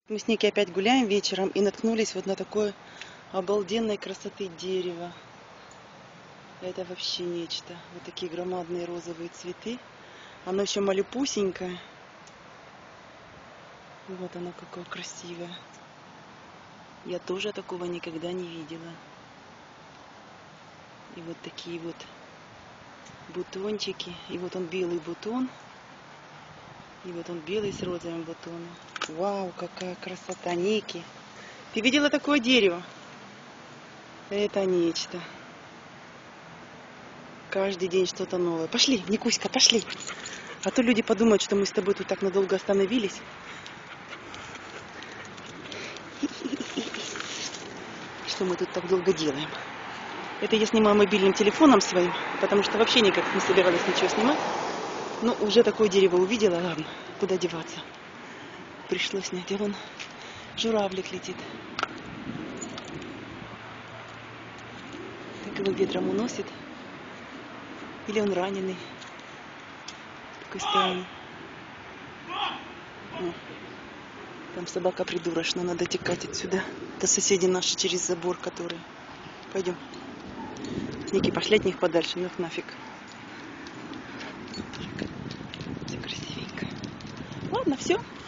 Мы с Никой опять гуляем вечером и наткнулись вот на такое обалденной красоты дерево. Это вообще нечто. Вот такие громадные розовые цветы. Оно еще малюпусенькое. Вот оно какое красивое. Я тоже такого никогда не видела. И вот такие вот бутончики. И вот он белый бутон. И вот он белый с розовым бутоном. Вау, какая красота, Ники. Ты видела такое дерево? Это нечто. Каждый день что-то новое. Пошли, Никуська, пошли. А то люди подумают, что мы с тобой тут так надолго остановились. Что мы тут так долго делаем. Это я снимаю мобильным телефоном своим, потому что вообще никак не собиралась ничего снимать. Но уже такое дерево увидела, ладно, куда деваться. Пришлось снять. А вон журавлик летит. Так его ветром уносит. Или он раненый. Такой странный. Там собака придурочная, надо текать отсюда. Это соседи наши через забор, которые... Пойдем. Ники, пошли от них подальше, ну их нафиг. Все красивенько. Ладно, все.